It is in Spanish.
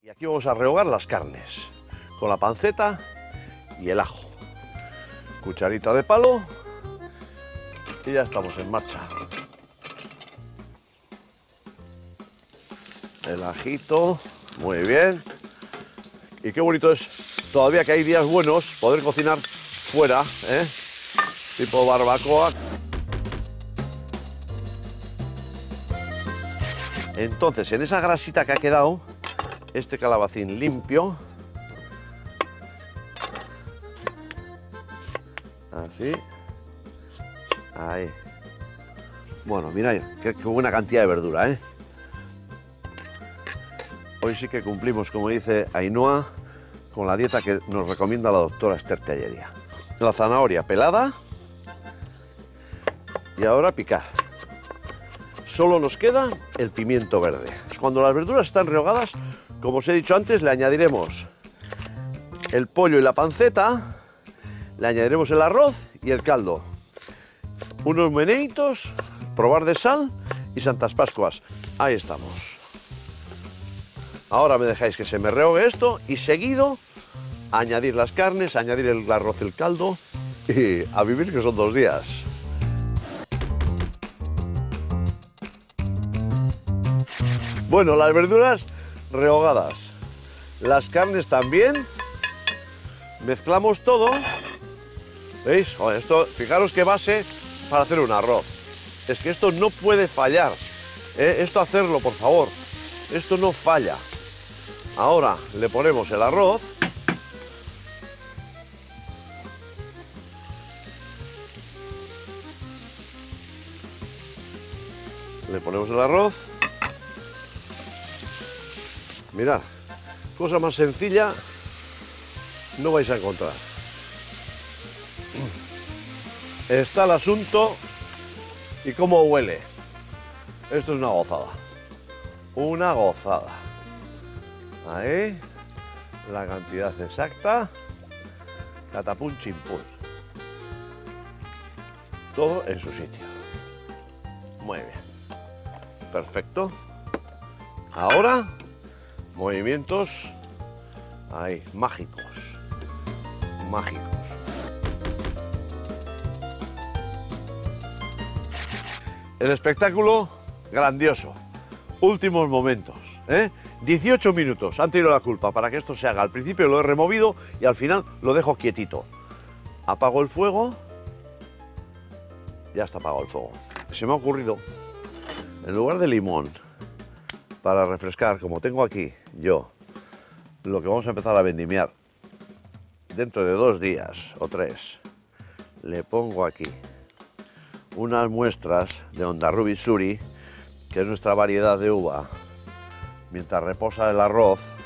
Y aquí vamos a rehogar las carnes, con la panceta y el ajo. Cucharita de palo y ya estamos en marcha. El ajito, muy bien. Y qué bonito es, todavía que hay días buenos, poder cocinar fuera, tipo barbacoa. Entonces, en esa grasita que ha quedado, este calabacín limpio, así, ahí. Bueno, mirad, qué buena cantidad de verdura, ¿eh? Hoy sí que cumplimos, como dice Ainhoa, con la dieta que nos recomienda la doctora Esther Tellería. La zanahoria pelada y ahora picar. Solo nos queda el pimiento verde. Cuando las verduras están rehogadas, como os he dicho antes, le añadiremos el pollo y la panceta, le añadiremos el arroz y el caldo. Unos meneitos, probar de sal y Santas Pascuas. Ahí estamos. Ahora me dejáis que se me rehogue esto y seguido añadir las carnes, añadir el arroz y el caldo y a vivir, que son 2 días. Bueno, las verduras rehogadas, las carnes también, mezclamos todo, ¿veis? Joder, esto, fijaros qué base para hacer un arroz, es que esto no puede fallar, esto hacerlo, por favor, esto no falla. Ahora le ponemos el arroz, mirad, cosa más sencilla no vais a encontrar. Está el asunto y cómo huele. Esto es una gozada. Una gozada. Ahí, la cantidad exacta. Catapum chimpún. Todo en su sitio. Muy bien. Perfecto. Ahora, movimientos ahí, mágicos. Mágicos. El espectáculo grandioso. Últimos momentos, 18 minutos han tenido la culpa para que esto se haga. Al principio lo he removido y al final lo dejo quietito. Apago el fuego. Ya está apagado el fuego. Se me ha ocurrido, en lugar de limón, para refrescar, como tengo aquí yo, lo que vamos a empezar a vendimiar dentro de 2 días o 3, le pongo aquí unas muestras de Ondarrubi Suri, que es nuestra variedad de uva, mientras reposa el arroz.